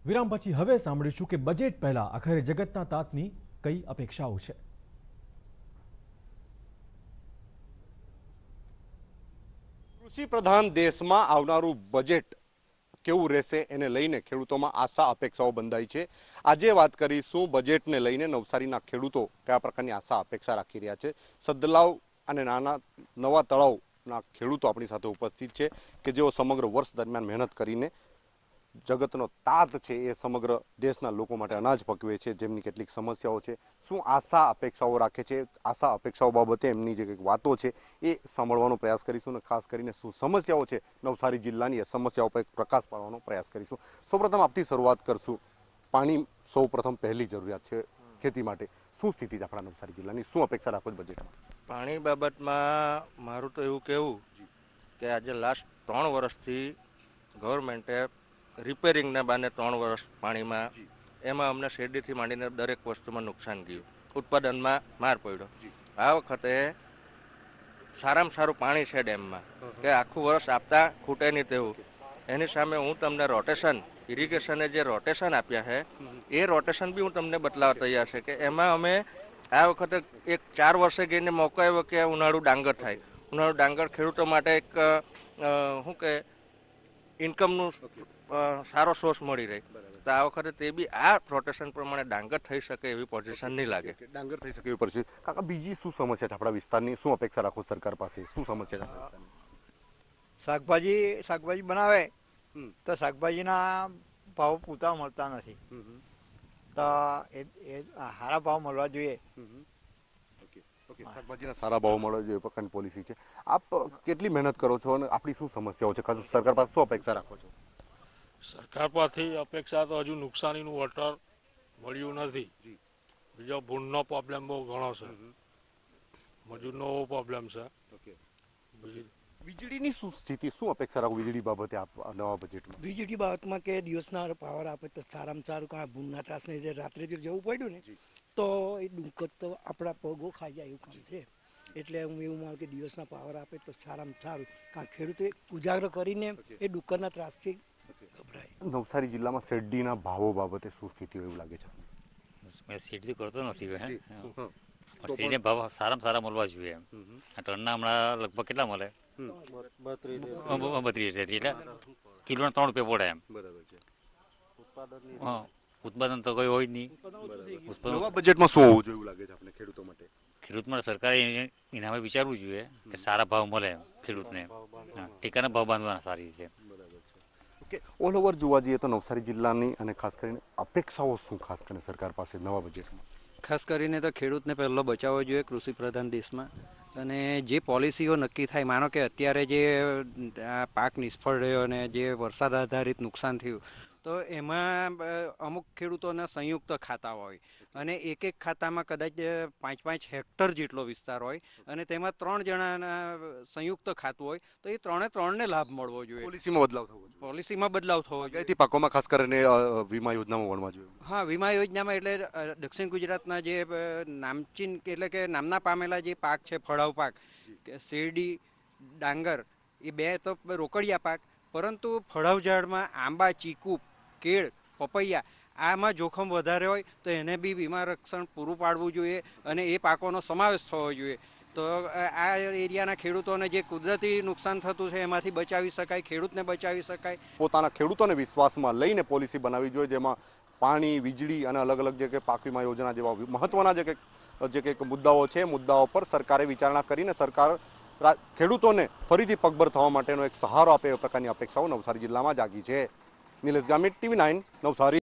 વિરામ પછી હવે સાંભળીશું કે બજેટ પહેલા આખરે જગતના તાતની કઈ અપેક્ષાઓ છે। કૃષિ પ્રધાન દેશમાં આવનારું બજેટ કેવું રહેશે એને લઈને ખેડૂતોમાં આશા અપેક્ષાઓ બંધાઈ છે। આજે વાત કરીશું બજેટને લઈને નવસારીના ખેડૂતો કયા પ્રકારની આશા અપેક્ષા રાખી રહ્યા છે। સદલાવ અને નાના નવા તળાવના ખેડૂતો આપણી સાથે ઉપસ્થિત છે કે જેઓ સમગ્ર વર્ષ દરમિયાન મહેનત કરીને જગતનો તાત છે એ સમગ્ર દેશના લોકો માટે અનાજ પકવે છે, જેમની કેટલીક સમસ્યાઓ છે, શું આશા અપેક્ષાઓ રાખે છે, આશા અપેક્ષાઓ બાબતે એમની જે કંઈક વાતો છે એ સાંભળવાનો પ્રયાસ કરીશું અને ખાસ કરીને શું સમસ્યાઓ છે નવસારી જિલ્લાની એ સમસ્યાઓ પર પ્રકાશ પાડવાનો પ્રયાસ કરીશું। સૌપ્રથમ આપથી શરૂઆત કરશું। પાણી સૌપ્રથમ પહેલી જરૂરિયાત છે ખેતી માટે, શું સ્થિતિ છે આપણા નવસારી જિલ્લાની, શું અપેક્ષા રાખો છો બજેટમાં? પાણી બાબતમાં મારું તો એવું કહેવું કે આજે લાસ્ટ 3 વર્ષથી ગવર્મેન્ટે રિપેરિંગના બાને 3 વર્ષ પાણીમાં એમાં અમને શેરડીથી માંડીને દરેક વસ્તુમાં નુકસાન ગયું, ઉત્પાદનમાં માર પડ્યો। આ વખતે સારામાં સારું પાણી છે ડેમમાં કે આખું વર્ષ આપતા ખૂટે નહીં તેવું। એની સામે હું તમને રોટેશન ઇરિગેશને જે રોટેશન આપ્યા છે એ રોટેશન બી હું તમને બતલાવવા તૈયાર છે કે એમાં અમે આ વખતે એક 4 વર્ષે ગઈને મોકો આવ્યો કે ઉનાળુ ડાંગર થાય। ઉનાળુ ડાંગર ખેડૂતો માટે એક શું કે ઇન્કમનું સારો સોર્સ મળી રહે, તો આ વખતે તે બી આ રોટેશન પ્રમાણે ડાંગર થઈ શકે એવી પોઝિશન નહીં લાગે। ડાંગર થઈ શકે એવી પરિસ્થિતિ। કાકા બીજી શું સમસ્યા છે આપણા વિસ્તારની, શું અપેક્ષા રાખો સરકાર પાસે, શું સમસ્યા છે? શાકભાજી બનાવે તો શાકભાજીના ભાવ પૂરતા મળતા નથી, તો એ સારા ભાવ મળવા જોઈએ। શાકભાજીના સારા ભાવ મળે છે એ પ્રકારની પોલિસી છે। આપ કેટલી મહેનત કરો છો અને આપણી શું સમસ્યાઓ છે, ખાસ સરકાર પાસે શું અપેક્ષા રાખો છો? સરકાર પાસેથી અપેક્ષા તો હજુ નુકસાનીનું વળતર મળ્યું નથી। બીજો ભૂંડનો પ્રોબ્લેમ બહુ ઘણો છે, મજૂરનો પ્રોબ્લેમ છે। વીજળીની શું સ્થિતિ, શું અપેક્ષા રાખો વીજળી બાબતે આપ નવા બજેટમાં? વીજળી બાબતમાં કે દિવસના પાવર આપે તો સારામાં સારું, કાં ભૂંડના ત્રાસને રાત્રે જો જવું પડ્યું ને તો એ ડુંકર તો આપણા પગો ખાઈ જાય એવું કામ છે। એટલે હું એવું માનું કે દિવસના પાવર આપે તો સારામાં સારું, કારણ ખેડૂતે ઉજાગર કરીને એ ડુક્કરના ત્રાસથી ગભરાય। નવસારી જિલ્લામાં શેરડીના ભાવો બાબતે શું સ્થિતિ એવું લાગે છે? મેં શેરડી કરતો નથી, શેરડીના ભાવ સારામાં સારા મળવા જોઈએ। ટનના હમણાં લગભગ કેટલા મળે? 32 એટલે કિલોના 3 રૂપિયા પડે એમ। બરાબર છે। ઉત્પાદન તો કોઈ હોય જ નહીં। નવા બજેટમાં શું હોવું જોઈએ એવું લાગે છે આપણે ખેડૂતો માટે? ખેડૂત માટે સરકારે એનામાં વિચારવું જોઈએ કે સારા ભાવ મળે ખેડૂતને, ટેકાના ભાવ બાંધવાના સારી રીતે। ઓકે, ઓલ ઓવર જોવા જઈએ તો નવસારી જિલ્લાની અને ખાસ કરીને અપેક્ષાઓ શું ખાસ કરીને સરકાર પાસે નવા બજેટમાં? ખાસ કરીને તો ખેડૂતને પહેલો બચાવવો જોઈએ કૃષિ પ્રધાન દેશમાં, અને જે પોલિસીઓ નક્કી થાય, માનો કે અત્યારે જે પાક નિષ્ફળ રહ્યો અને જે વરસાદ આધારિત નુકસાન થયું, તો એમાં અમુક ખેડૂતોના સંયુક્ત ખાતા હોય અને એક ખાતામાં કદાચ 5-5 હેક્ટર જેટલો વિસ્તાર હોય અને તેમાં 3 જણાના સંયુક્ત ખાતું હોય, તો એ 3ને લાભ મળવો જોઈએ। પોલિસીમાં બદલાવ થવો જોઈએ। જોઈએ। પાકોમાં ખાસ કરીને વીમા યોજનામાં વળવા જોઈએ। હા, વીમા યોજનામાં એટલે દક્ષિણ ગુજરાતના જે નામચીન એટલે કે નામના પામેલા જે પાક છે, ફળાવ પાક, શેરડી, ડાંગર, એ 2 તો રોકડિયા પાક, પરંતુ ફળાવ ઝાડમાં આંબા, ચીકુ, કેળ, પપૈયા આમાં જોખમ વધારે હોય તો એને બી વીમા રક્ષણ પૂરું પાડવું જોઈએ અને એ પાકોનો સમાવેશ થવો જોઈએ। તો આ એરિયાના ખેડૂતોને જે કુદરતી નુકસાન થતું છે એમાંથી બચાવી શકાય, ખેડૂતને બચાવી શકાય। પોતાના ખેડૂતોને વિશ્વાસમાં લઈને પોલિસી બનાવવી જોઈએ, જેમાં પાણી, વીજળી અને અલગ અલગ જે કે પાક વીમા યોજના જેવા મહત્વના જે કંઈક મુદ્દાઓ છે, મુદ્દાઓ પર સરકારે વિચારણા કરીને સરકાર ખેડૂતોને ફરીથી પગભર થવા માટેનો એક સહારો આપે એ પ્રકારની અપેક્ષાઓ નવસારી જિલ્લામાં જાગી છે। નિલેશ ગામિત, TV9 નવસારી।